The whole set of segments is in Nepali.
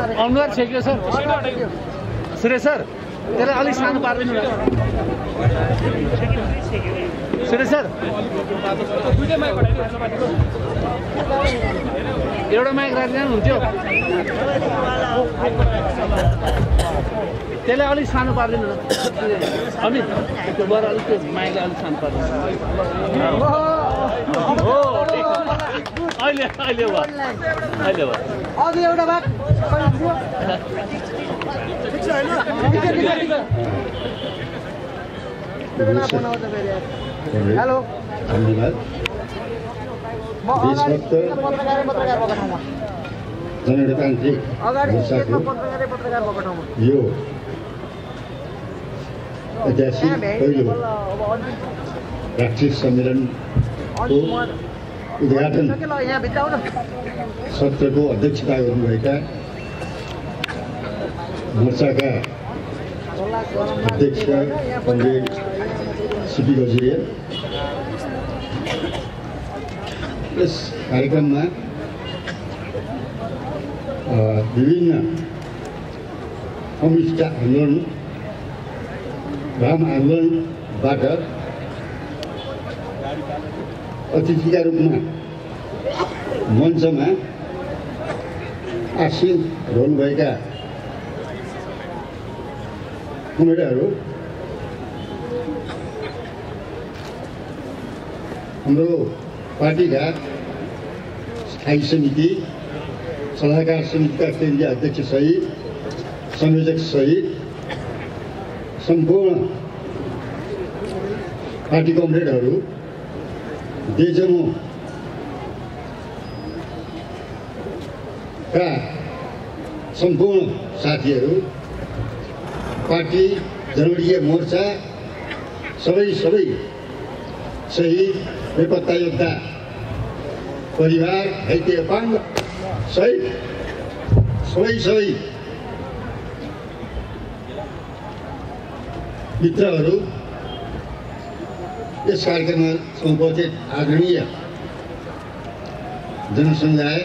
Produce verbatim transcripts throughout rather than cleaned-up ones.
अनुहार छेक्यो सर सुरेश सर त्यसलाई अलिक सानो पारिदिनु न सुरेश सर एउटा माइक राखिदिनु हुन्थ्यो त्यसलाई अलिक सानो पारिदिनु न अमित त्यो बर अलिक त्यो माइकलाई अलिक सानो पारिदिनु हो अहिले अहिले भयो अहिले भयो अघि एउटा बात हेलो धन्यवाद जनतान्त्रिक यो ऐतिहासिक पहिलो राष्ट्रिय सम्मेलनको उद्घाटन सत्रको अध्यक्षता गर्नुभएका मोर्चाका अध्यक्ष कमरेड सीपी गजुरिया यस कार्यक्रममा विभिन्न कम्युनिस्ट आन्दोलन वाम आन्दोलनबाट अतिथिका रूपमा मञ्चमा आसीन रहनुभएका कमरेडहरू हाम्रो पार्टीका स्थायी समिति सल्लाहकार समितिका केन्द्रीय अध्यक्ष सहित संयोजक सहित सम्पूर्ण पार्टी कमरेडहरू देशमो का सम्पूर्ण साथीहरू पार्टी जनगणीय मोर्चा सबै सबै शहीद बेपत्ता योद्धा परिवार घाइते अपाङ्ग सहित सबै सबै मित्रहरू यस कार्यक्रममा सम्बोधित आदरणीय जनसमुदाय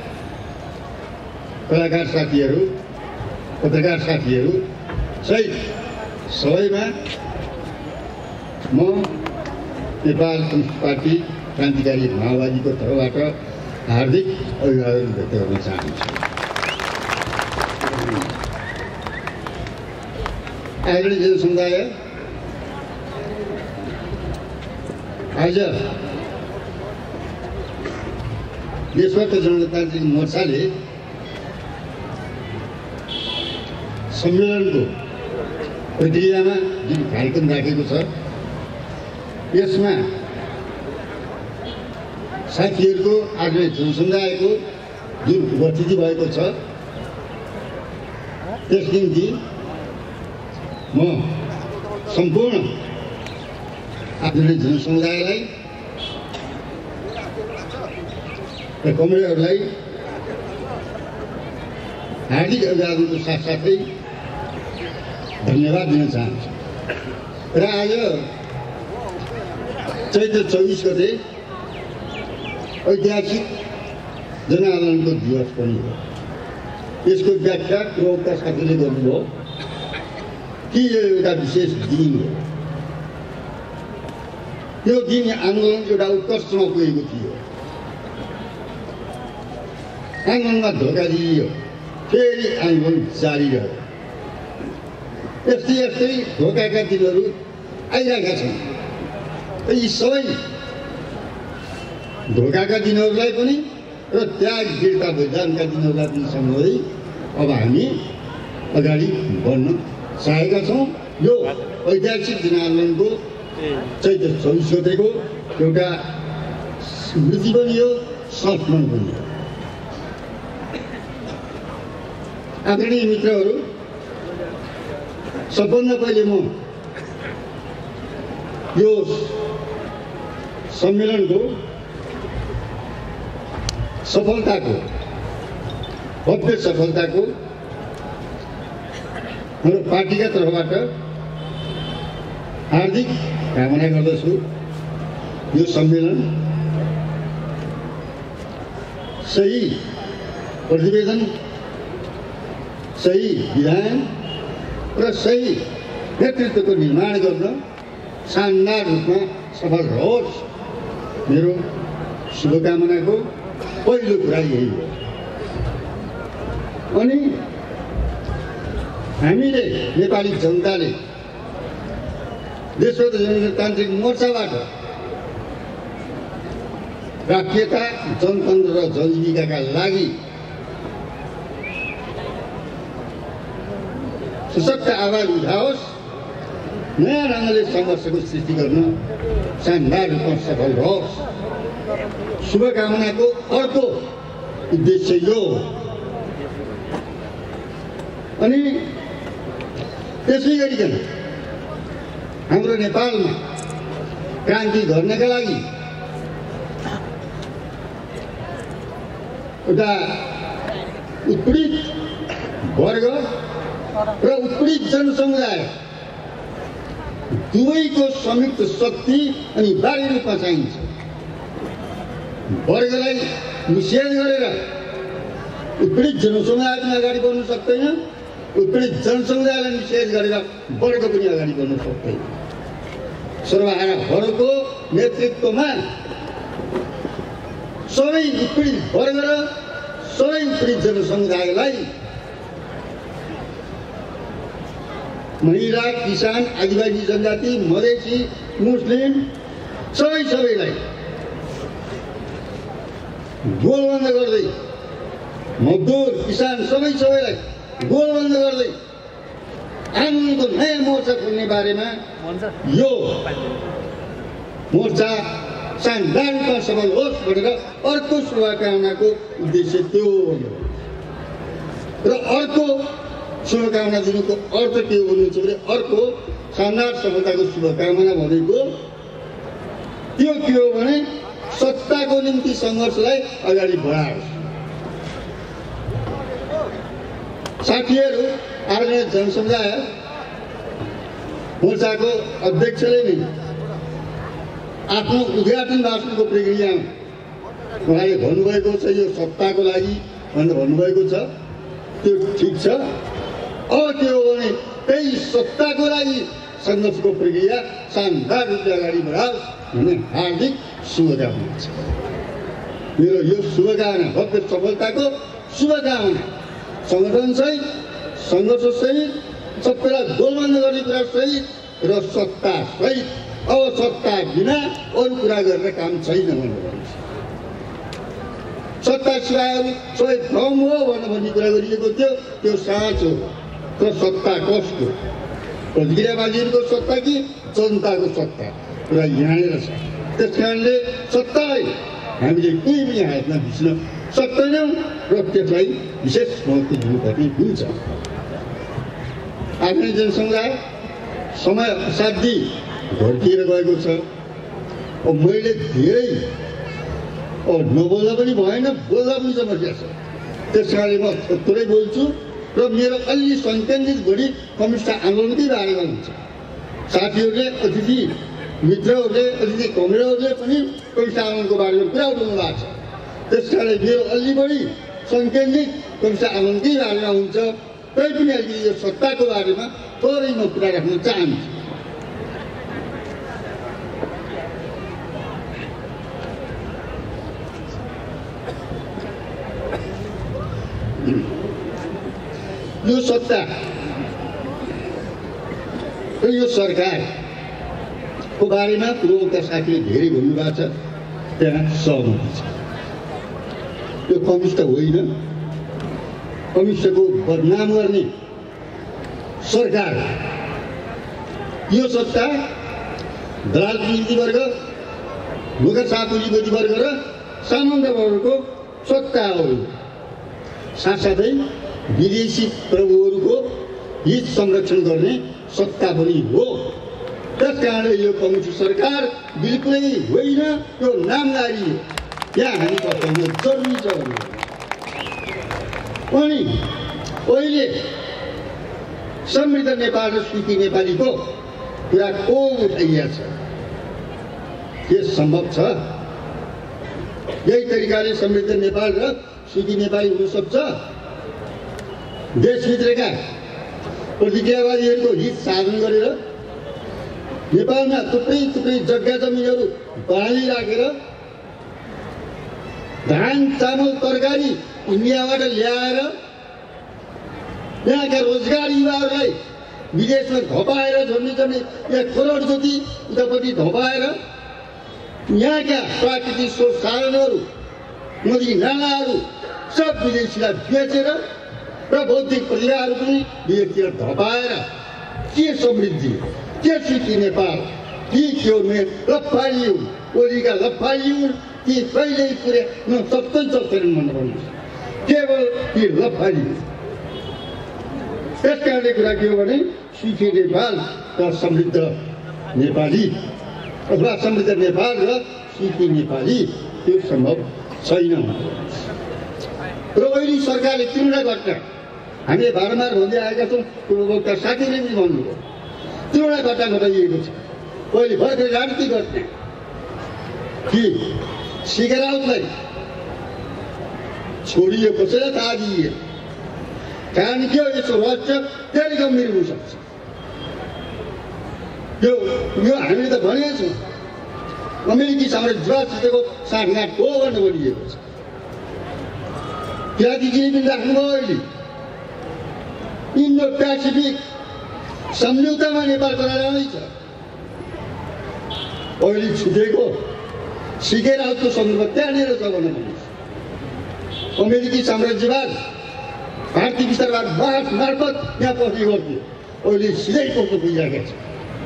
कलाकार साथीहरू पत्रकार साथीहरू सहित सबैमा म नेपाल कम्युनिस्ट पार्टी क्रान्तिकारी माओवादीको तर्फबाट हार्दिक अभिवादन व्यक्त गर्न चाहन्छु। आदरणीय जनसमुदाय, आज देशभक्त जनतान्त्रिक मोर्चाले सम्मेलनको प्रक्रियामा जुन कार्यक्रम राखेको छ यसमा साथीहरूको आज जनसमुदायको जुन उपस्थिति भएको छ त्यस निम्ति म सम्पूर्ण आदरणीय जनसमुदायलाई र कमरेडहरूलाई हार्दिक अभिवादनको साथसाथै धन्यवाद दिन चाहन्छु। र आज चैत्र चौबिस गते ऐतिहासिक जनआन्दोलनको दिवस पनि हो। यसको व्याख्या प्रवक्ता साथीले गर्नुभयो कि यो एउटा विशेष दिन हो। त्यो दिन आन्दोलन एउटा उत्कर्षमा पुगेको थियो। आन्दोलनमा धोका दिइयो, फेरि आन्दोलन जारी रह्यो। यस्तै यस्तै धोकाका दिनहरू आइरहेका छन्। यी सबै धोकाका दिनहरूलाई पनि र त्याग वीरता बलिदानका दिनहरूलाई पनि सम्झँदै अब हामी अगाडि बढ्न चाहेका छौँ। यो ऐतिहासिक जनआन्दोलनको चैत्र चौबिस गतेको एउटा स्मृति पनि हो, संस्मरण पनि हो। आदरणीय मित्रहरू, सबभन्दा पहिले म यो सम्मेलनको सफलताको भव्य सफलताको हाम्रो पार्टीका तर्फबाट हार्दिक कामना गर्दछु। यो सम्मेलन सही प्रतिवेदन सही विधान र सही नेतृत्वको निर्माण गर्न शानदार रूपमा सफल रहोस्। मेरो शुभकामनाको पहिलो कुरा यही हो। अनि हामीले नेपाली जनताले देशभक्त जनतान्त्रिक मोर्चाबाट राष्ट्रियता, जनतन्त्र र जनजीविकाका लागि सशक्त आवाज उठाओस्, नयाँ ढङ्गले सङ्घर्षको सृष्टि गर्न शानदार रूपमा सफल रहोस्। शुभकामनाको अर्को उद्देश्य यो हो। अनि त्यसै गरिकन हाम्रो नेपालमा क्रान्ति गर्नका लागि एउटा उत्पीडित वर्ग र उत्पीडित जनसमुदाय दुवैको संयुक्त शक्ति अनिवार्य रूपमा चाहिन्छ। वर्गलाई निषेध गरेर उत्पीडित जनसमुदाय पनि अगाडि बढ्न सक्दैन, उत्पीडित जनसमुदायलाई निषेध गरेर वर्ग पनि अगाडि बढ्न सक्दैन। सर्वहाराहरूको नेतृत्वमा सबै उत्पीडित वर्ग र सबै उत्पीडित जनसमुदायलाई महिला, किसान, आदिवासी जनजाति, मधेसी, मुस्लिम सबै सबैलाई गोलबन्द गर्दै, मजदुर, किसान सबै सबैलाई गोलबन्द गर्दै आन्दोलनको नयाँ मोर्चा खोल्ने बारेमा यो मोर्चा शानदार रूपमा सफल होस् भनेर अर्को शुभकामनाको उद्देश्य त्यो हो। र अर्को शुभकामना दिनुको अर्थ के हो भन्नुहुन्छ भने अर्को शानदार सफलताको शुभकामना भनेको त्यो के हो भने सत्ताको निम्ति सङ्घर्षलाई अगाडि बढाओस्। साथीहरू, आज जनसमुदाय मोर्चाको अध्यक्षले नै आफ्नो उद्घाटन भाषणको प्रक्रियामा उहाँले भन्नुभएको छ यो सत्ताको लागि भनेर भन्नुभएको छ, त्यो ठिक छ। अब के हो भने त्यही सत्ताको लागि सङ्घर्षको प्रक्रिया शानदार रूपले अगाडि बढाओस् भन्ने हार्दिक शुभकामना छ। मेरो यो शुभकामना, भव्य सफलताको शुभकामना सङ्गठनसहित, सङ्घर्षसहित, सबैलाई गोलबन्द गर्ने कुरा सहित र सत्तासहित। अब सत्ता बिना अरू कुरा गरेर काम छैन भनेर भन्छ। सत्ता सिवाय सबै भ्रम हो भनेर भन्ने कुरा गरिएको थियो, त्यो साँचो। तर सत्ता कसको? प्रतिक्रियावादीहरूको सत्ता कि जनताको सत्ता? कुरा यहाँनिर छ। त्यस कारणले सत्तालाई हामीले केही पनि हातमा भिज्न सक्दैनौँ र त्यसलाई विशेष महत्त्व दिनुपर्ने हुन्छ। आफ्नै जनसमुदाय समय असाध्यै घटिएर गएको छ। अब मैले धेरै नबोल्दा पनि भएन, बोल्दा पनि समस्या छ। त्यस कारणले म थोरै बोल्छु र मेरो अलि सङ्केन्द्रित बढी कम्युनिस्ट आन्दोलनकै बारेमा हुन्छ। साथीहरूले, अतिथि मित्रहरूले, अतिथि कमरेडहरूले पनि कम्युनिस्ट आन्दोलनको बारेमा कुरा उठाउनु भएको छ। त्यस कारणले मेरो अलि बढी सङ्केन्द्रित कम्युनिस्ट आन्दोलनकै बारेमा हुन्छ। तै पनि अलिकति यो सत्ताको बारेमा थोरै म कुरा राख्न चाहन्छु। यो सत्ता र यो सरकारको बारेमा पूर्वका साथीले धेरै भन्नुभएको छ, त्यहाँ सहमति छ। यो कम्युनिस्ट होइन, कम्युनिस्टको बदनाम गर्ने सरकार। यो सत्ता दलाल पुँजीवर्ग, लोकसा पुँजीवर्ग र सामन्त वर्गको सत्ता हो। साथसाथै विदेशी प्रभुहरूको हित संरक्षण गर्ने सत्ता पनि हो। त्यस कारणले यो कम्युनिस्ट सरकार बिल्कुलै होइन, यो नामदारी हो। यहाँ हामी बताउन जरुरी छ। अनि अहिले समृद्ध नेपाल र सुखी नेपालीको कुरा को उठाइएको छ? के सम्भव छ? यही तरिकाले समृद्ध नेपाल र सुखी नेपाली हुन सक्छ? देशभित्रका प्रतिज्ञावादीहरूको हित साधन गरेर नेपालमा थुप्रै थुप्रै जग्गा जमिनहरू बढाली राखेर धान चामल तरकारी इन्डियाबाट ल्याएर यहाँका रोजगार युवाहरूलाई विदेशमा धपाएर झन्डै झन्डै एक करोड जति उतापट्टि धपाएर यहाँका प्राकृतिक स्रोत साधनहरू नदी नालाहरू सब विदेशीलाई बेचेर र बौद्धिक प्रतिभाहरू पनि विदेशतिर धपाएर के समृद्धि के सुखी नेपाल ती त्यो मे लफालियो ओलीका लफालियो ती कहिल्यै पुरे न सक्दै सक्दैनन् भन्नु भन्नुहोस् केवल ती लफालियो। त्यस कारणले कुरा के हो भने सुखी नेपाल र समृद्ध नेपाली अथवा समृद्ध नेपाल र सुखी नेपाली त्यो सम्भव छैन। र अहिले सरकारले तीनवटा घटना हामीले बारम्बार भन्दै आएका छौँ, पूर्ववक्ता साथीले पनि भन्नुभयो, तीनवटा घटना घटाइएको छ। पहिले भर्खर राजनीति घटना कि सीके राउतलाई छोडियो, कसैलाई थाहा दिइयो, कारण के हो यसो रहस्य धेरै गम्भीर हुनसक्छ। यो यो हामीले त भनेको छौँ अमेरिकी साम्राज्यवादसितको साँठगाँठ हो भनेर भनिएको छ। त्यागीजीले पनि राख्नुभयो अहिले इन्डो पेसिफिक सम्झौतामा नेपाल करा जाँदैछ। अहिले छुटेको सीके राउतको सन्दर्भ त्यहाँनिर छ भनेर भन्नुहोस्। अमेरिकी साम्राज्यवाद भारतीय विस्तारवाद बास मार्फत यहाँ पस्ने गर्थ्यो, अहिले सिधै पस्नु पुगिरहेको छ।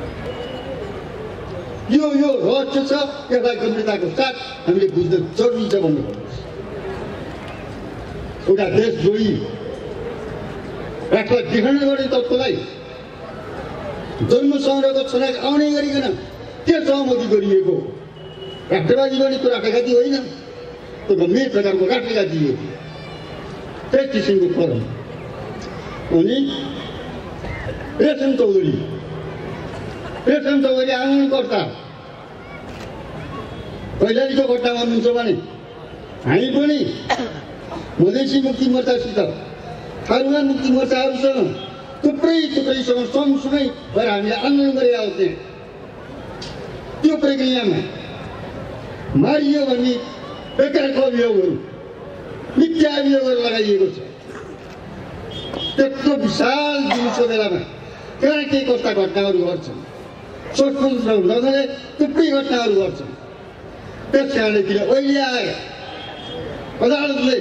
यो यो रहस्य छ, यसलाई गम्भीरताको साथ हामीले बुझ्न जरुरी छ भन्नु पर्छ। एउटा देशद्रोही राष्ट्रलाई विखण्डन गर्ने तत्त्वलाई जन्म संग्रहको छनक आउने गरिकन के सहमति गरिएको राष्ट्रवादी पनि त्यो राष्ट्रघाती होइन, त्यो गम्भीर प्रकारको राष्ट्रघाती हो। त्यस किसिमको फरम। अनि रेशम चौधरी रेशम चौधरी आन्दोलनकर्ता कैलालीको घटना भन्नुहुन्छ भने हामी पनि मधेसी मुक्ति मोर्चासित थारूमान मुक्ति मोर्चाहरूसँग थुप्रै थुप्रैसँग सँगसँगै भएर हामीले आन्दोलन गरेर आउँथे। त्यो प्रक्रियामा मारियो भन्ने बेकारको अभियोगहरू मिथ्या अभियोगहरू लगाइएको छ। त्यत्रो विशाल दिउँसो बेलामा कहाँ के कस्ता घटनाहरू गर्छन्, सोच्नु नगरे थुप्रै घटनाहरू गर्छन्। त्यस कारणले किन अहिले आएर अदालतले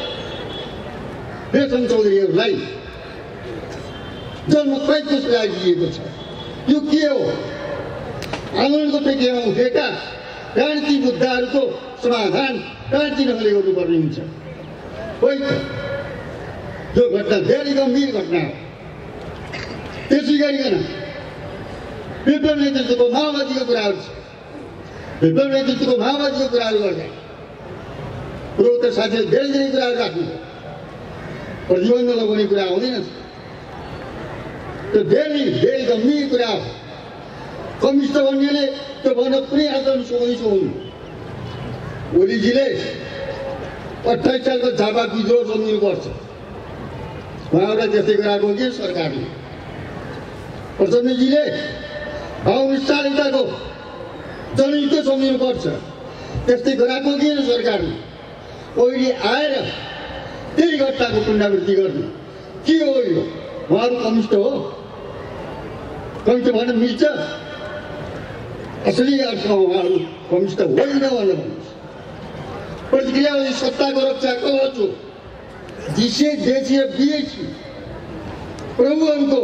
रेशम चौधरीहरूलाई जन्म कैदको सजाय दिएको छ। यो के हो? आन्दोलनको प्रक्रियामा उठेका राजनीतिक मुद्दाहरूको समाधान राजनीति ढङ्गले गर्नुपर्ने हुन्छ। होइन त, यो घटना धेरै गम्भीर घटना हो। त्यसै गरिकन विप्लव नेतृत्वको माओवादीको कुराहरू छ। विप्लव नेतृत्वको माओवादीको कुराहरू गर्दा पूर्वोत्तर साथीहरू धेरै धेरै कुराहरू राख्नु, प्रतिबन्ध लगाउने कुरा आउँदैन। त्यो धेरै धेरै गम्भीर कुरा हो। कम्युनिस्ट भन्नेले त्यो भन्न कुनै आन्दोलन सोच्नै सोच्नु। ओलीजीले अठाइस सालको झापा विद्रोह सम्झिनुपर्छ। उहाँहरूलाई त्यस्तै गराएको कि सरकारले। प्रचण्डजीले बाउन्स सालको जनयुद्ध सम्झिनुपर्छ, त्यस्तै गराएको कि सरकारले। अहिले आएर त्यही घटनाको पुनरावृत्ति गर्ने के हो यो? उहाँहरू कम्युनिस्ट हो? कम्युनिस्ट भन्न मिल्छ? असली अर्थमा उहाँहरू कम्युनिस्ट होइन भनेर भन्नुहोस्। प्रतिक्रियावादी सत्ताको रक्षा कवच हो। जिसे देशी र विदेशी प्रभुहरूको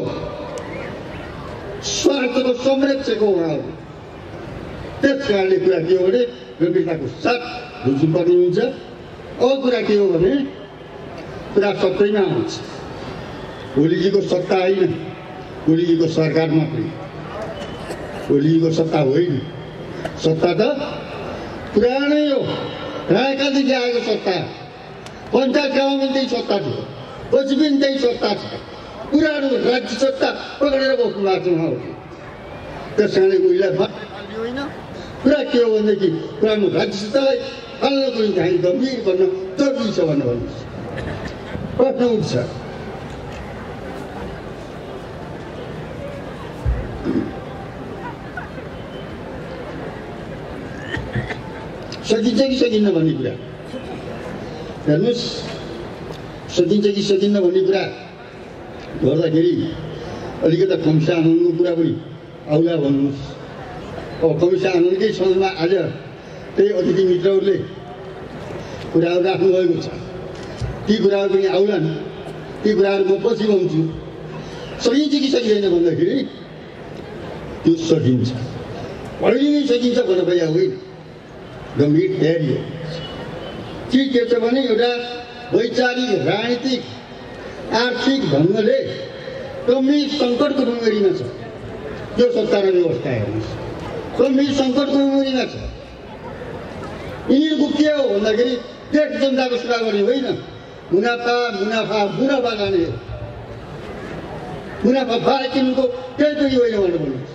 स्वार्थको संरक्षक हो उहाँहरू। त्यस कारणले कुरा के हो भने गम्भीरताको साथ बुझ्नुपर्ने हुन्छ। अब कुरा के हो भने कुरा सत्तैमा आउँछ। ओलीजीको सत्ता होइन, ओलीजीको सरकार मात्रै। ओलीजीको सत्ता होइन, सत्ता त पुरानै हो, राणाकालदेखि आएको सत्ता। पञ्चायत गाउँमा पनि त्यही सत्ता थियो, पछि पनि त्यही सत्ता छ। पुरानो राज्य सत्ता पक्रेर बस्नु भएको छ उहाँहरूले। त्यस कारणले उहिलेलाई फाल्ने होइन। कुरा के हो भनेदेखि पुरानो राज्य सत्तालाई फाल्नको निम्ति हामी गम्भीर बन्न जरुरी छ भनेर भन्नुहोस्। प्रश्न उठ्छ सकिन्छ कि सकिन्न भन्ने कुरा हेर्नुहोस्, सकिन्छ कि सकिन्न भन्ने कुरा गर्दाखेरि अलिकता कमिसा आन्दोलनको कुरा पनि आउला भन्नुहोस्। अब कमिसा आन्दोलनकै समयमा आज त्यही अतिथि मित्रहरूले कुराहरू राख्नुभएको छ, ती कुराहरू पनि आउलान्। ती कुराहरू म पछि भन्छु। सकिन्छ कि सकिँदैन भन्दाखेरि त्यो सकिन्छ, अहिले नै सकिन्छ भन्न पाइया होइन, गम्भीर तयारी हो। के के छ भने एउटा वैचारिक राजनीतिक आर्थिक ढङ्गले गम्भीर सङ्कटको भङ्गेरीमा छ यो सत्ता र व्यवस्था। हेर्नुहोस्, गम्भीर सङ्कटको भङ्गेरीमा छ। यिनीहरूको के हो भन्दाखेरि देश जनताको सेवा गर्ने होइन, मुनाफा मुनाफा मुनाफा जाने हो। मुनाफा बाहेक यिनीहरूको केही पनि होइन भनेर भन्नुहोस्।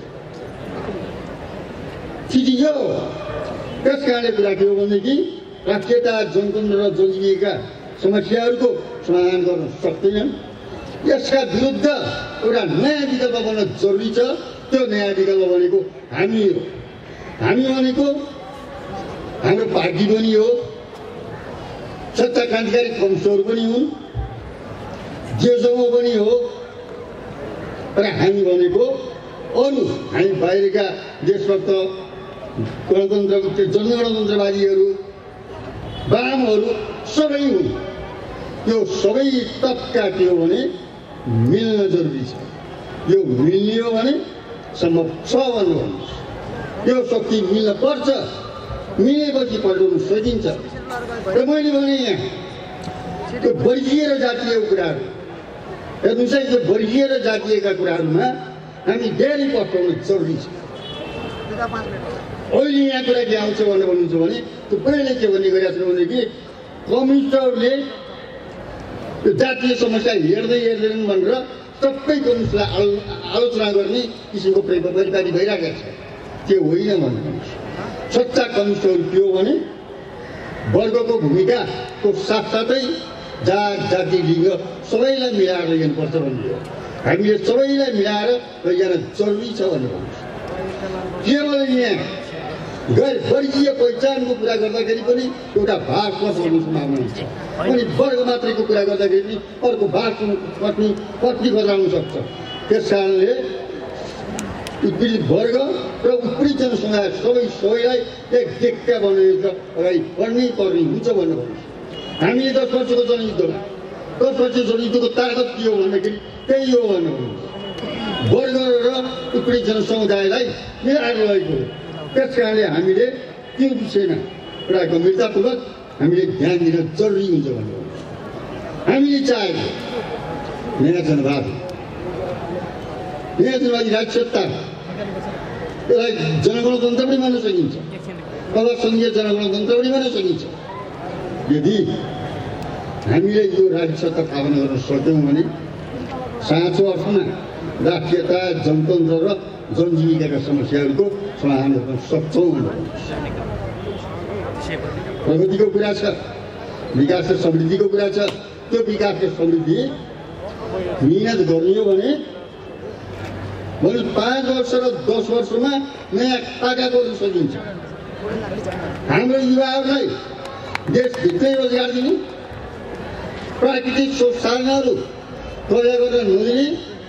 स्थिति यो हो। त्यस कारणले कुरा के हो भनेदेखि राष्ट्रियता, जनतन्त्र र जनजीविका समस्याहरूको समाधान गर्न सक्दैनन्। यसका विरुद्ध एउटा नयाँ विकल्प बन्न जरुरी छ। त्यो नयाँ विकल्प भनेको हामी हो। हामी भनेको हाम्रो पार्टी पनि हो, सच्चा क्रान्तिकारी कम्युनिस्टहरू पनि हुन्, जेजमो पनि हो। र हामी भनेको अरू हामी बाहिरका देशभक्त गणतन्त्र जनगणतन्त्रवादीहरू वामहरू सबै हुन्। यो सबै तत्का के हो भने मिल्न जरुरी छ। यो मिल्ने हो भने सम्भव छ भन्नु भन्नुहोस्। यो शक्ति मिल्न पर्छ, मिलेपछि पल्टाउन सकिन्छ। र मैले भने यहाँ त्यो वर्गीय र जातीय कुराहरू हेर्नुहोस् है, त्यो वर्गीय र जातीयका कुराहरूमा हामी धेरै पल्टाउन जरुरी छ। अहिले यहाँ कुरा के आउँछ भनेर भन्नुहुन्छ भने थुप्रैले के भन्ने गरिरहेको छ भनेदेखि कम्युनिस्टहरूले यो जातीय समस्या हेर्दै हेर्दैनन् भनेर सबै कम्युनिस्टलाई आलो आलोचना गर्ने किसिमको परिपाटी भइरहेको छ। त्यो होइन भन्नुहोस्। सच्चा कम्युनिस्टहरू के हो भने वर्गको भूमिकाको साथसाथै जात जाति लिङ्ग सबैलाई मिलाएर लैजानुपर्छ भन्ने हो। हामीले सबैलाई मिलाएर लैजान जरुरी छ भन्ने भन्नुहोस्। केवल यहाँ गैर वर्गीय पहिचानको कुरा गर्दाखेरि पनि एउटा भाग पस्ने सम्भावना छ, अनि वर्ग मात्रैको कुरा गर्दाखेरि पनि अर्को भाग पत्नी पत्नी बजाउन सक्छ। त्यस कारणले उत्पीडित वर्ग र उत्पीडित जनसमुदाय सबै सबैलाई एक डेक्का बनाएर अगाडि बढ्नै पर्ने हुन्छ भन्नु भन्नुहोस्। हामीले दस वर्षको जनयुद्धमा दस वर्ष जनयुद्धको ताकत के हो भन्दाखेरि त्यही हो भन्नु भन्नुहोस्। वर्ग र उत्पीडित जनसमुदायलाई मिलाएर लगेको हो। त्यस कारणले हामीले त्यो विषयमा एउटा गम्भीरतापूर्वक हामीले ध्यान दिन जरुरी हुन्छ भन्नु भन्नुहोस्। हामीले चाहेको नयाँ जनवाद, नयाँ जनवादी राज्य सत्ता, यसलाई जनगणतन्त्र पनि भन्न सकिन्छ, अब सङ्घीय जनगणतन्त्र पनि भन्न सकिन्छ। यदि हामीले यो राज्य सत्ता स्थापना गर्न सक्यौँ भने साँचो अर्थमा राष्ट्रियता, जनतन्त्र र जनजीविकाका समस्याहरूको समाधान गर्न सक्छौँ। प्रगतिको कुरा छ, विकास र समृद्धिको कुरा छ। त्यो विकास र समृद्धि मिहिनेत गर्ने हो भने पाँच वर्ष र दस वर्षमा नयाँ ताका गर्न सकिन्छ। हाम्रो युवाहरूलाई देशभित्रै रोजगार दिने, प्राकृतिक स्रोत साधनहरू प्रयोग गर्न नदिने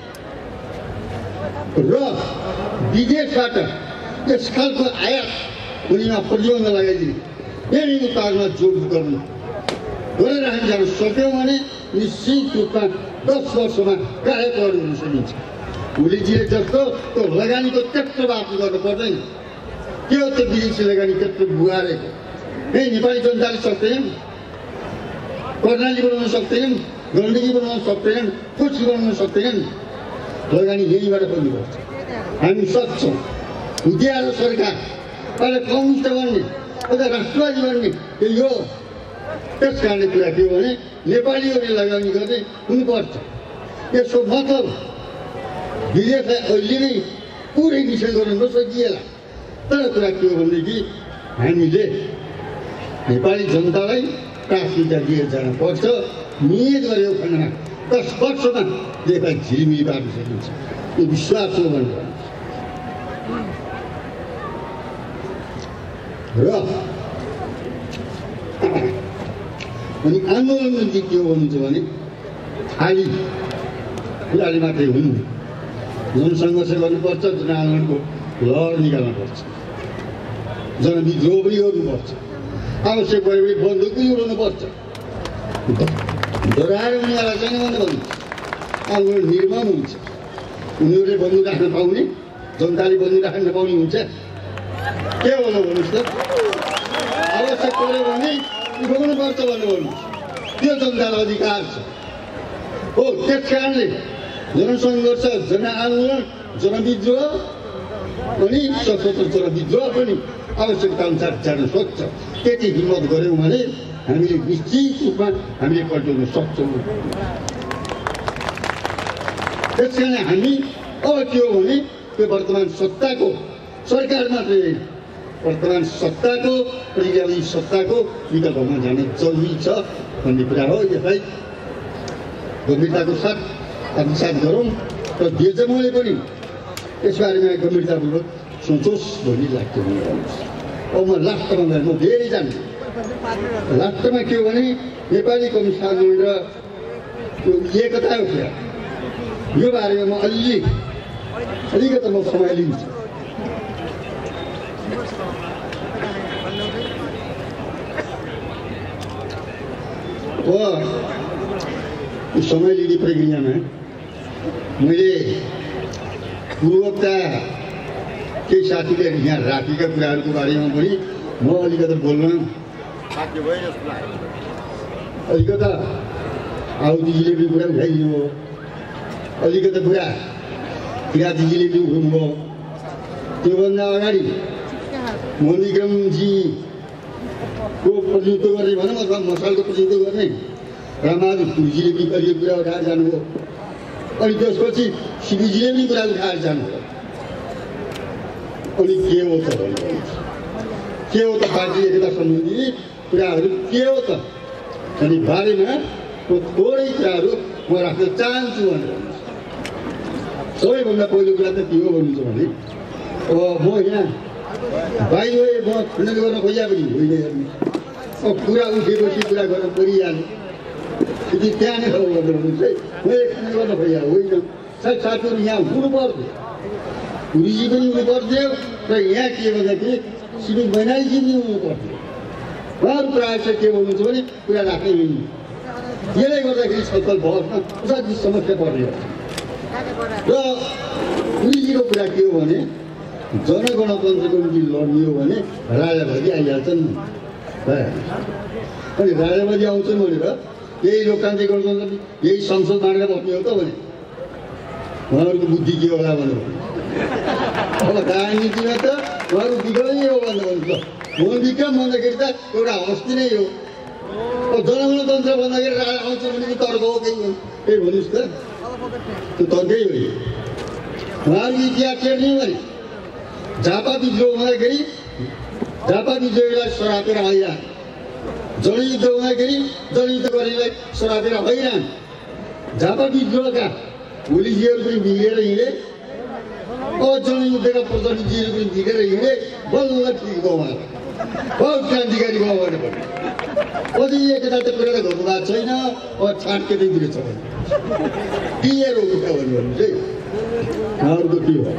र विदेशबाट यस खालको आयात हुनेमा प्रतिबन्ध लगाइदिने, यही उत्पादनमा जोड गर्नु गरेर हामी जान सक्यौँ भने निश्चित रूपमा दस वर्षमा कार्यक्रम हुन सकिन्छ। ओलीजीले जस्तो त्यो लगानीको त्यत्रो बाटो गर्नु पर्दैन। के हो त्यो विदेशी लगानी त्यत्रो बुहारेको? ए नेपाली जनताले सक्दैनन्, कर्णाली बनाउन सक्दैनन्, गण्डकी बनाउन सक्दैनन्, कोशी बनाउन सक्दैनन्। लगानी यहीँबाट गर्नुपर्छ। हामी सक्छौँ। उद्यालो सरकार अहिले कम्युनिस्ट बन्ने, अझ राष्ट्रवादी बन्ने त्यही हो। त्यस कारणले कुरा के हो भने नेपालीहरूले लगानी गर्ने हुनुपर्छ। यसको मतलब विदेशलाई अहिले नै पुरै निषेध गर्न नसकिएला। तर कुरा के हो भनेदेखि हामीले नेपाली जनतालाई प्राथमिकता दिएर जानुपर्छ। नियत गरेको खण्डमा दस वर्षमा देशलाई झिलिमिली पार्न सकिन्छ। यो विश्वास हो भनेर र अनि आन्दोलन चाहिँ के हो भन्नुहुन्छ भने खालि कुराले मात्रै हुन्। जनसङ्घर्ष गर्नुपर्छ, जनआन्दोलनको लहर निकाल्नुपर्छ, जनविद्रोह पनि गर्नुपर्छ, आवश्यक पऱ्यो भने बन्दुक पनि उडाउनुपर्छ। डराएर उनीहरूलाई छैन भने भन्नुहुन्छ आन्दोलन निर्माण हुन्छ। उनीहरूले बन्दुक राख्न पाउने, जनताले बन्दुक राख्न नपाउने हुन्छ के होला भन्नुहोस् त? आवश्यक पऱ्यो भने उठाउनुपर्छ भनेर भन्नुहोस्, त्यो जनतालाई अधिकार छ हो। त्यस कारणले जनसङ्घर्ष, जनआन्दोलन, जनविद्रोह अनि सशस्त्र जनविद्रोह पनि आवश्यकता अनुसार जान सक्छ। त्यति हिम्मत गऱ्यौँ भने हामीले निश्चित रूपमा हामीले पल्टाउन सक्छौँ। त्यस कारण हामी अब के हो भने त्यो वर्तमान सत्ताको सरकार मात्रै होइन, वर्तमान सत्ताको प्रतिगामी सत्ताको विकल्पमा जान जरुरी छ भन्ने कुरा हो। यसलाई गम्भीरताको साथ आत्मसात गरौँ र देशजमले पनि यसबारेमा गम्भीरतापूर्वक सोचोस् भन्ने लाग्छ। अब म लास्टमा गएर म धेरै जान्छु। लास्टमा के हो भने नेपाली कम्युनिस्ट आन्दोलन र एकताको कुरा, यो बारेमा म अलि अलिकति म समय लिन्छु। यो समय लिने प्रक्रियामा मैले पूर्वता केही साथीले यहाँ राखेका कुराहरूको बारेमा पनि म अलिकति बोल्न साध्य भयो जस्तो लाग्यो। अलिकता आउदीजीले पनि कुरा उठाइदिनु भयो, अलिकति कुरा किराँतीजीले पनि उठाउनु भयो। त्योभन्दा अगाडि मणिक्रमजीको प्रतिनिधित्व गर्ने भनौँ अथवा मसालको प्रतिनिधित्व गर्ने रामबहादुर पुरीजीले पनि कहिले कुरा उठाएर जानुभयो। अनि त्यसपछि सिबीजीले पनि कुरा उठाएर जानुभयो। अनि के हो त भन्नुहुन्छ, के हो त पार्टी एकता सम्बन्धी कुराहरू के हो त भन्ने बारेमा थोरै कुराहरू म राख्न चाहन्छु भनेर भन्नुहोस्। सबैभन्दा पहिलो कुरा त के हो भन्नुहुन्छ भने अब म यहाँ बाहिर म खण्डन गर्न खोज्या पनि होइन हेर्नु। अब कुरा उठेपछि कुरा गर्न परिहाल्यो, यदि त्यहाँ नै हो भनेर भन्नुहोस् है। मैले खण्डन गर्न खोज्या होइन, सायद साथीहरू यहाँ हुनु पर्थ्यो, पुरीजी पनि हुनु पर्थ्यो र यहाँ के भन्दाखेरि सिबी मैनालीजी पनि हुनु पर्थ्यो। उहाँहरू प्रायः चाहिँ के भन्नुहुन्छ भने कुरा राख्नै मिल्ने, यसले गर्दाखेरि छलफल बहसमा असाध्यै समस्या पर्ने र पुरीजीको कुरा के हो भने जनगणतन्त्रको निम्ति लड्ने हो भने राजावादी आइहाल्छन्। अनि राजावादी आउँछन् भनेर यही लोकतान्त्रिक गणतन्त्र यही संसद मानेर बस्ने हो त भने उहाँहरूको बुद्धि के होला भनेर अब राजनीतिमा त उहाँहरू विक्रमै हो भनेर भन्छ। म विक्रम भन्दाखेरि त एउटा हस्ती नै हो। अब जनगणतन्त्र भन्दाखेरि राजा आउँछ भने तर्क हो केही हो, केही भन्नुहोस् त, त्यो तर्कै हो। उहाँहरूको इतिहास हेर्ने हो भने झापा विद्रोह हुँदाखेरि झापा विद्रोहीलाई सरापेर हैरान, जनयुद्ध हुँदाखेरि जनयुद्ध गर्नेलाई सरापेर हैरान। झापा विद्रोहका होलीजीहरू पनि बिग्रेर हिँडे, अब जनयुद्धका प्रतिनिधिहरू पनि बिग्रेर हिँडे, बल्ल ठिक भयो उहाँलाई, बहुत क्रान्तिकारी भयो भनेर भन्यो। अझै एकता त कुरा त गर्नुभएको छैन, अब छाटकेटैतिर छ भने के रोक्छ भन्नु भन्नु चाहिँ उहाँहरूको के हो।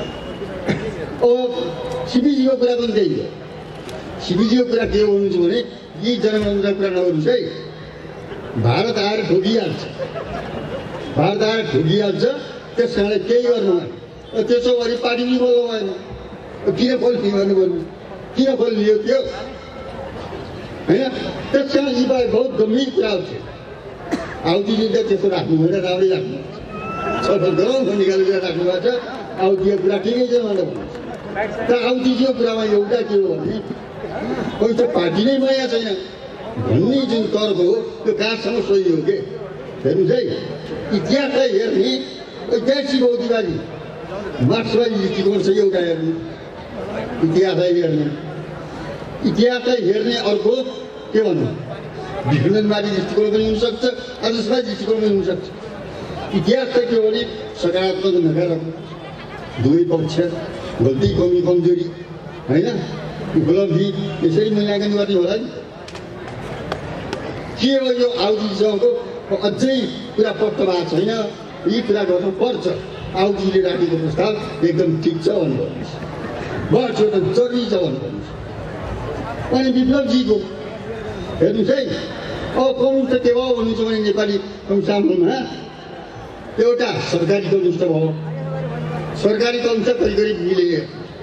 अब सिबीजीको कुरा पनि त्यही हो। सिबीजीको कुरा के हो भन्नुहुन्छ भने यी जनगणतन्त्रको कुरा नगर्नुहोस् है, भारत आएर ठोकिहाल्छ, भारत आएर ठोकिहाल्छ। त्यस कारणले केही गर्नु भएन। त्यसो भने पार्टी पनि बोल्नु भएन, किन खोल्ने भन्नु भन्नु, किन खोलियो त्यो होइन। त्यस कारण यी बाहेक बहुत गम्भीर कुराहरू छ। आउदीले त त्यसो राख्नु भएन, राम्रै राख्नु छलफल गरौँ भन्ने खाले कुरा राख्नु भएको छ। आउदीको कुरा ठिकै छ भनेर भन्नुहोस्। र आउदीको कुरामा एउटा के हो भने कोही त पार्टी नै माया छैन भन्ने जुन तर्क हो त्यो कहाँसम्म सही हो के हेर्नुहोस् है। इतिहासलाई हेर्ने ऐतिहासिक बौद्धिवादी मार्क्सवादी दृष्टिकोण छ एउटा हेर्नु, इतिहासलाई हेर्ने इतिहासलाई हेर्ने अर्को के भन्नु विखण्डनवादी दृष्टिकोण पनि हुनसक्छ, आदर्शवादी दृष्टिकोण पनि हुनसक्छ। इतिहास त के हो भने सकारात्मक नकारात्मक दुवै पक्ष गल्ती कमी कमजोरी होइन उपलब्धि यसरी मूल्याङ्कन गर्ने होला नि के हो यो आउजीसँगको अझै कुरा पक्क भएको छैन यी कुरा गर्नुपर्छ आउजीले राखेको प्रस्ताव एकदम ठिक छ भन्नुपर्छ बढ्छ त जरुरी छ भन्नुपर्छ अनि विप्लवजीको हेर्नुहोस् है अब कम्युनिस्ट त के भयो भन्नुहुन्छ भने नेपाली कम्युनिस्ट आन्दोलनमा एउटा सरकारी कम्युनिस्ट भयो सरकारी कम्युनिस्ट करिब करिब मिले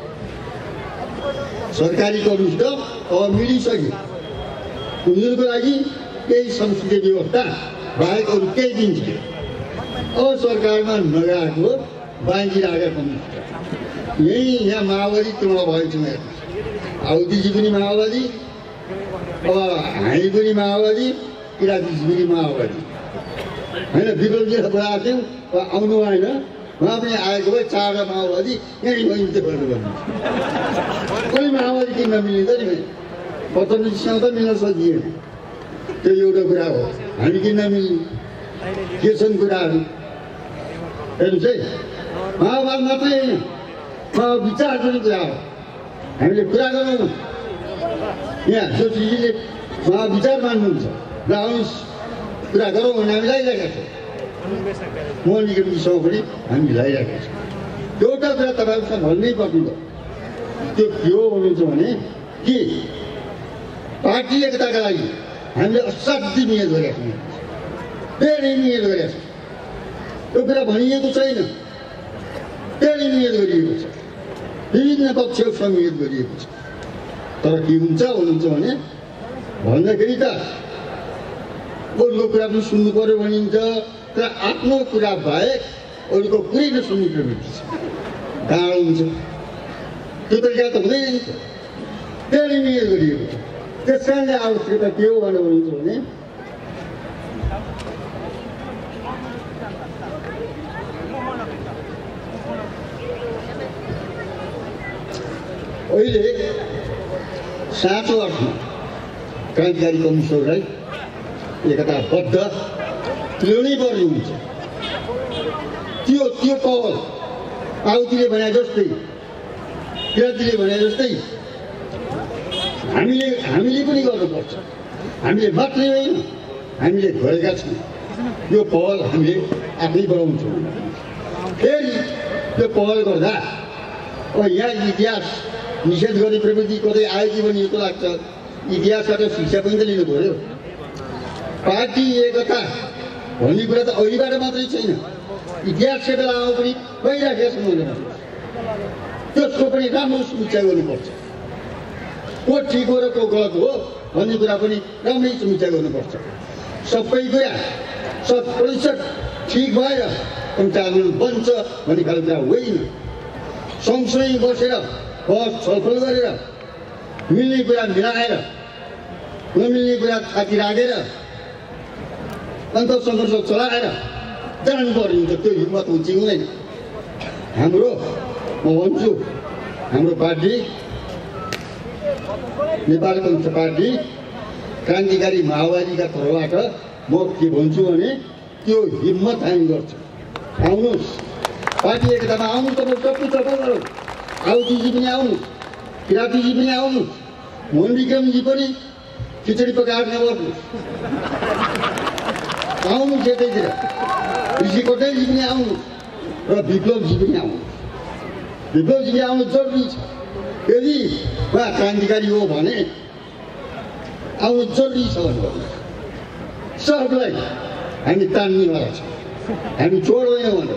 सरकारी कम्युनिस्ट अब मिलिसक्यो उनीहरूको लागि केही संसदीय व्यवस्था बाहेक अरू केही दिन्छ अब सरकारमा नगएको बाँकी राखेका कम्युनिस्ट यही यहाँ माओवादी चुनाव भएको छ हेर्नुहोस् आउदीजी पनि माओवादी अब हामी पनि माओवादी किराँतीजी पनि माओवादी होइन विप्लवजीलाई बोलाएको थियौँ आउनु भएन उहाँ पनि आएको भए चारवटा माओवादी यहीँ भइन्छ गर्नु भन्नु कोही माओवादी किन नमिलिन्छ नि पत्रजीसँग त मिल्न सकिएन त्यो एउटा कुरा हो हामी किन नमिल्ने के छन् कुराहरू हेर्नुहोस् है माओवाद मात्रै होइन विचार गर्ने कुरा हो हामीले कुरा गरौँ यहाँ जोशीजीले उहाँ विचार मान्नुहुन्छ र आउनुहोस् कुरा गरौँ भने हामी लागिरहेका छौँ मोहन निगमजीसँग पनि हामी लागिरहेका छौँ एउटा कुरा तपाईँहरूसँग भन्नै पर्ने त्यो के हो भन्नुहुन्छ भने कि पार्टी एकताका लागि हामीले असाध्यै मिहिनेत गरेका छौँ धेरै मिहिनेत गरेका छौँ त्यो कुरा भनिएको छैन धेरै मिहिनेत गरिएको छ विभिन्न पक्षहरूसँग मिहिनेत गरिएको छ तर के हुन्छ भन्नुहुन्छ भने भन्दाखेरि त अरूको कुरा पनि सुन्नु पर्यो भनिन्छ तर आफ्नो कुरा बाहेक अरूको कुरै नसुन्ने प्रवृत्ति छ गाह्रो हुन्छ त्यो तरिका त हुँदैन नि धेरै मिहिनेत गरिएको छ त्यस कारणले आवश्यकता के हो भनेर भन्नुहुन्छ भने अहिले साँचो अर्थमा क्रान्तिकारी कम्युनिस्टहरूलाई एकताबद्ध ल्याउनै पर्ने हुन्छ त्यो त्यो पहल आउतीले भने जस्तै किराँतीले भने जस्तै हामीले हामीले पनि गर्नुपर्छ हामीले मात्रै होइन हामीले गरेका छौँ यो पहल हामीले आफै बढाउँछौँ फेरि त्यो पहल गर्दा अब यहाँ इतिहास निषेध गर्ने प्रवृत्ति कतै आयो कि भने जस्तो लाग्छ इतिहासबाट शिक्षा पनि त लिनु पऱ्यो पार्टी एकता भन्ने कुरा त अहिलेबाट मात्रै छैन इतिहासको बेलामा पनि भइराखेका छौँ त्यसको पनि राम्रो समीक्षा गर्नुपर्छ को ठिक हो र को गलत हो भन्ने कुरा पनि राम्रै समीक्षा गर्नुपर्छ सबै कुरा शत प्रतिशत ठिक भएर कम्युनिस्ट आन्दोलन बन्छ भन्ने खालको कुरा होइन सँगसँगै बसेर बस छलफल गरेर मिल्ने कुरा मिलाएर नमिल्ने कुरा थाकी राखेर अन्त सङ्घर्ष चलाएर जानुपर्ने हुन्छ त्यो हिम्मत हुन्छ हुँदैन हाम्रो म भन्छु हाम्रो पार्टी नेपाल कम्युनिस्ट पार्टी क्रान्तिकारी माओवादीका तर्फबाट म के भन्छु भने त्यो हिम्मत हामी गर्छौँ आउनुहोस् पार्टी एकतामा आउनु तपाईँ सबै सफल गरौँ आउतीजी पनि आउनु किराँतीजी पनि आउनु मोहन विक्रमजी पनि खिचडी पकाएर नबस्नुहोस् आउनु त्यतैतिर ऋषि कटेलजी पनि आउनु र विप्लवजी पनि आउनु विप्लवजी पनि आउनु जरुरी छ यदि उहाँ क्रान्तिकारी हो भने आउनु जरुरी छ भन्नु सबलाई हामी तान्नेवाला छौँ हामी छोड्दैनौँ भनेर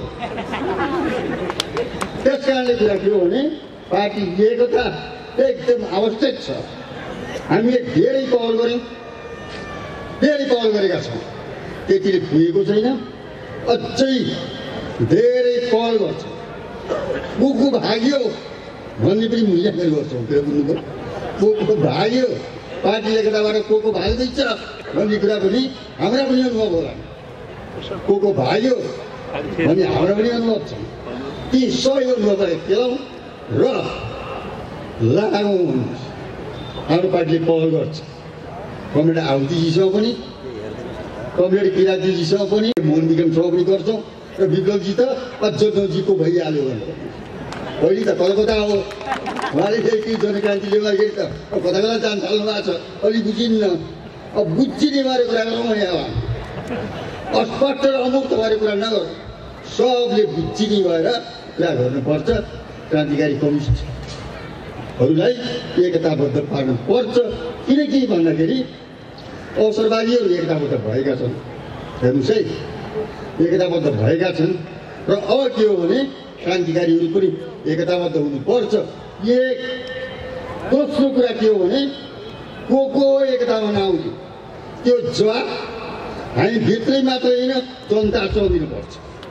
त्यस कारणले कुरा के हो भने पार्टी एकता एकदम आवश्यक छ हामीले धेरै पहल गऱ्यौँ धेरै पहल गरेका छौँ त्यतिले पुगेको छैन अझै धेरै पहल गर्छ को को भाग्यो भन्ने पनि मूल्याङ्कन गर्छौँ त्यो बुझ्नुभयो को को भाग्यो पार्टी एकताबाट को को भाग्दैछ भन्ने कुरा पनि हाम्रा पनि अनुभव होला को को भाग्यो भन्ने हाम्रा पनि अनुभव छ ती सबै अनुभवलाई खेलाउँ र लगाउँ भन्नुहोस् हाम्रो पार्टीले पहल गर्छ कमरेड आउतीजीसँग पनि कमरेड किराँतीजीसँग पनि मोहन विक्रमसँग पनि गर्छौँ र विप्लवजी त अझ नजिकको भइहाल्यो भनेर पहिले त कता कता हो उहाँले फेरि जनक्रान्ति ल्याउँदाखेरि त कता कता जान थाल्नु भएको छ अलि बुझिन्न अब बुझिने बारे कुरा गरौँ यहाँ अस्पष्ट र अमुक्त बारे कुरा नगर सबले बुझिने भएर कुरा गर्नुपर्छ क्रान्तिकारी कम्युनिस्टहरूलाई एकताबद्ध पार्नु पर्छ किनकि भन्दाखेरि अवसरवादीहरू एकताबद्ध भएका छन् हेर्नुहोस् है एकताबद्ध भएका छन् र अब के हो भने क्रान्तिकारीहरू पनि एकताबद्ध हुनुपर्छ एक दोस्रो कुरा के हो भने को को एकतामा नआउने त्यो जवाब हामी भित्रै मात्र होइन जनता सोधिनुपर्छ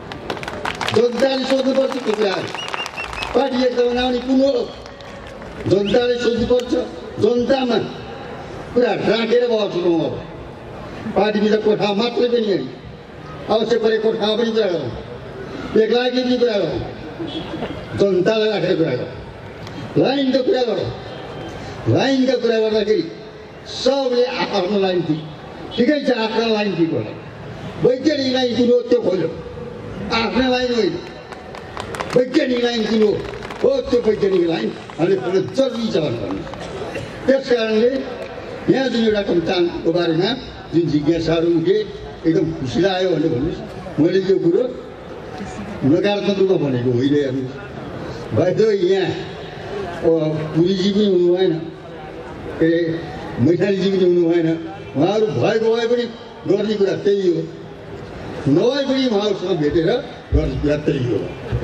जनताले सोध्नुपर्छ त्यो कुराहरू पार्टी एकतामा नआउने कुन हो जनताले सोध्नुपर्छ जनतामा कुरा राखेर बस्छौँ अब पार्टीभित्र कोठा मात्रै पनि होइन आवश्यक परे कोठामा पनि कुरा गरौँ एक्लाकै पनि कुरा गरौँ जनतालाई राखेर कुरा गरौँ लाइनको कुरा गरौँ लाइनका कुरा गर्दाखेरि सबले आफ्नो लाइन दियो ठिकै छ आफ्नो लाइन दिएको होला वैज्ञानिक लाइन कुन हो त्यो खोल्यो आफ्नो लाइन होइन वैज्ञानिक लाइन कुन हो हो त्यो वैज्ञानिक लाइन हामीले खोल्नु जरुरी छ भन्नु त्यस कारणले यहाँ जुन एउटा कम्तानको बारेमा जुन जिज्ञासाहरू उठे एकदम खुसी लाग्यो भनेर भन्नुहोस् मैले यो कुरो नकारात्मक रूपमा भनेको होइन हेर्नुहोस् भाइ यहाँ पुरीजी पनि हुनु भएन के मैथालीजी पनि हुनु भएन उहाँहरू भएको भए पनि गर्ने कुरा त्यही हो नभए पनि उहाँहरूसँग भेटेर गर्ने कुरा त्यही हो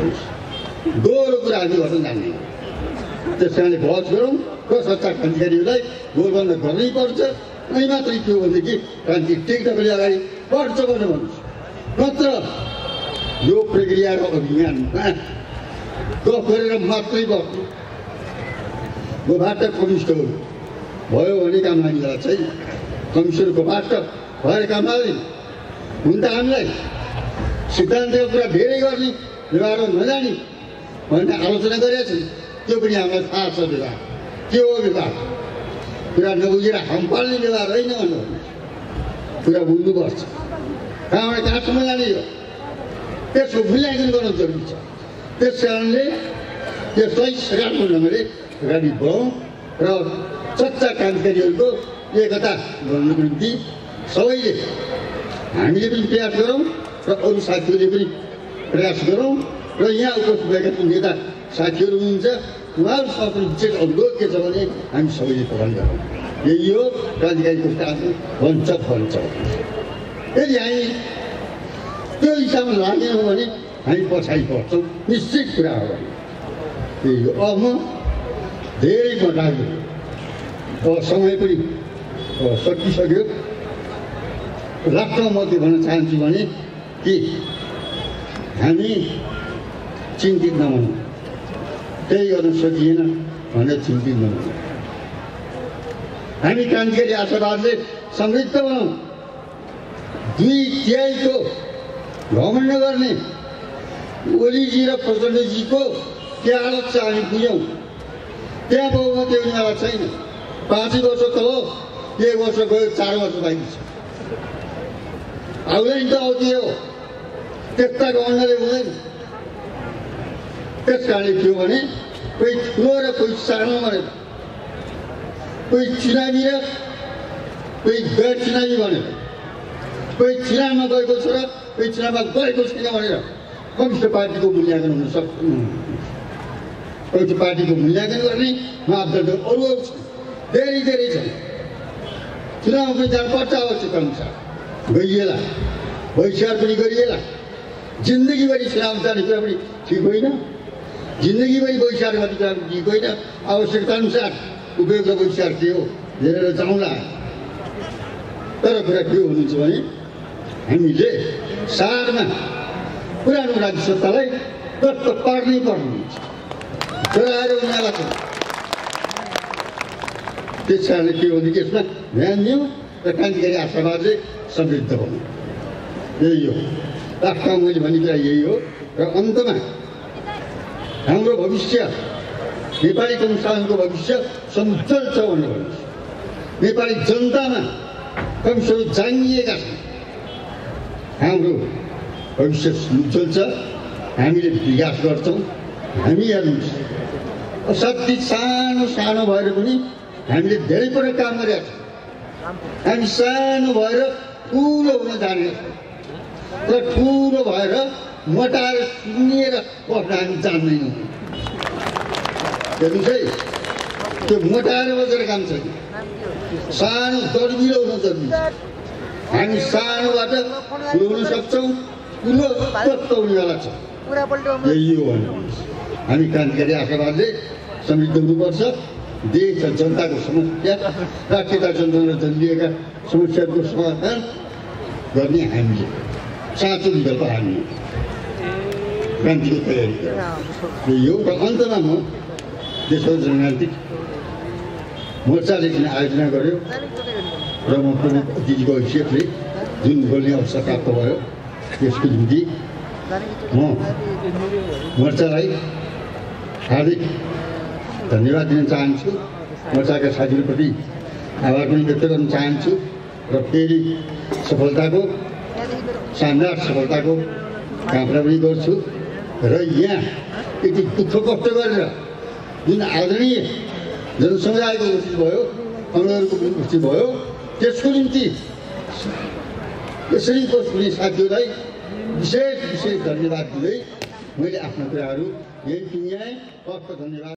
दोहोरो कुरा हामी गर्न जान्दैनौँ त्यस कारणले बहस गरौँ र सच्चा क्रान्तिकारीहरूलाई गोलबन्द गर्नै पर्छ अनि मात्रै के हो भनेदेखि क्रान्ति टेक्नोले अगाडि बढ्छ भनेर भन्नुहोस् नत्र यो प्रक्रिया र अभियानमा गफ गरेर मात्रै बस्नु गोबाट कम्युनिस्टहरू भयो भने काम लाग्नेवाला छैन कम्युनिस्टहरूको बाट भएर काम लाग्दैन हुन त हामीलाई सिद्धान्तको कुरा धेरै गर्ने व्यवहार नजाने भनेर आलोचना गरेका छन् त्यो पनि हामीलाई थाहा छ व्यवहार के हो व्यवहार कुरा नबुझेर हाम पाल्ने व्यवहार होइन भन्नु कुरा बुझ्नुपर्छ कहाँबाट कहाँसम्म जाने हो त्यसको मूल्याङ्कन गर्न जरुरी छ त्यस कारणले त्यसलाई सकारात्मक ढङ्गले अगाडि बढौँ र सच्चा क्रान्तिकारीहरूको एकता गर्नुको निम्ति सबैले हामीले पनि प्रयास गरौँ र अरू साथीहरूले पनि प्रयास गरौँ र यहाँ उपस्थित भएका जुन नेता साथीहरू हुनुहुन्छ उहाँहरूसँग पनि विशेष अनुरोध के छ भने हामी सबैले पहल गरौँ यही हो क्रान्तिकारीको आफ्नो भन्छ भन्छ यदि हामी त्यो हिसाबमा लागेनौँ भने हामी पछाडि पर्छौँ निश्चित कुरा हो त्यही हो अब म धेरै घटाएको अब समय पनि सकिसक्यो लास्टमा म के भन्न चाहन्छु भने कि हामी चिन्तित नहुनु त्यही गर्न सकिएन भनेर चिन्तित नहुनु हामी क्रान्तिकारी आशावादले समृद्ध बनाउँ दुई तिहाईको घमण्ड गर्ने ओलीजी र प्रचण्डजीको के हालत छ हामी बुझौँ त्यहाँ बहुमत हुनेवाला छैन पाँच वर्ष त हो एक वर्ष गयो चार वर्ष बाँकी छ आउँदैन त आउँदै हो त्यस्ता घमण्डले हुँदैन त्यस कारणले के हो भने कोही ठुलो र कोही सानो भनेर कोही चुनावी र कोही गैर चुनावी भनेर कोही चुनावमा गएको छ र कोही चुनावमा गएको छैन भनेर कम्युनिस्ट पार्टीको मूल्याङ्कन हुन सक्दैन कम्युनिस्ट पार्टीको मूल्याङ्कन गर्ने मापदण्ड अरू अरू छन् धेरै धेरै छन् चुनावमा पनि जानुपर्छ आवश्यक अनुसार गइएला बहिष्कार पनि गरिएला जिन्दगीभरि चुनाव जाने कुरा पनि ठिक होइन जिन्दगीभरि बहिष्कार गर्ने कुरा पनि ठिक होइन आवश्यकता अनुसार उपयोग र बहिष्कार के हो हेरेर जाउँला तर कुरा के हुनुहुन्छ भने हामीले सारमा पुरानो राज्य सत्तालाई तत्त्व पार्नै पर्ने हुन्छ चलाएर उनीहरूलाई छ त्यस कारणले के हो भने यसमा ध्यान दिउँ र क्रान्तिकारी आशावादले समृद्ध बनाउँ यही हो लास्टमा मैले भन्ने कुरा यही हो र अन्तमा हाम्रो भविष्य नेपाली कम्युनिस्टको भविष्य समुज्जवल छ भनेर भन्नुहोस् नेपाली जनतामा कम्युनिस्टहरू जाङ्गिएका छन् हाम्रो भविष्य उज्जवल छ हामीले विकास गर्छौँ हामी हेर्नुहोस् असाध्यै सानो सानो भएर पनि हामीले धेरै पटक काम गरेका छौँ। हामी सानो भएर ठुलो हुन जानेका छौँ र ठुलो भएर मटाएर सुनिएर बस्न हामी जान्दैनौँ। हेर्नुहोस् है, त्यो मोटाएर बसेर काम छैन। सानो दर्बिलो हुन जरुरी छ। हामी सानोबाट ठुलो हुन सक्छौँ, ठुलो तत्त्व हुनेवाला छ। यही हो भने हामी क्रान्तिकारी आशावादले समृद्ध हुनुपर्छ। देश र जनताको समस्या, राष्ट्रियता जनताले जन्मिएका समस्याहरूको समाधान गर्ने हामीले साँचो विकल्प हामी क्रान्तिको तयारी यही हो। र अन्तमा म देशको जनतान्त्रिक मोर्चाले जुन आयोजना गर्यो र म प्रमुख अतिथिको हैसियतले जुन बोल्ने अवसर प्राप्त भयो त्यसको निम्ति म मोर्चालाई हार्दिक धन्यवाद दिन चाहन्छु। मोर्चाका साथीहरूप्रति आभार पनि व्यक्त गर्न चाहन्छु र फेरि सफलताको शानदार सफलताको कामना पनि गर्छु। र यहाँ यति दुःख कष्ट गरेर जुन आदरणीय जनसमुदायको उपस्थित भयो, अङ्गहरूको पनि उपस्थित भयो, त्यसको निम्ति यसरी बस्ने साथीहरूलाई विशेष विशेष धन्यवाद दिँदै मैले आफ्ना कुराहरू यही टुङ्ग्याएँ। हस्त धन्यवाद।